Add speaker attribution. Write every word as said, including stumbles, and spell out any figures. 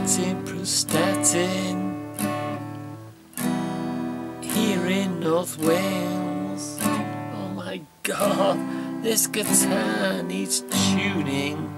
Speaker 1: Prestatyn, Prestatyn, here in North Wales. Oh my god, this guitar needs tuning.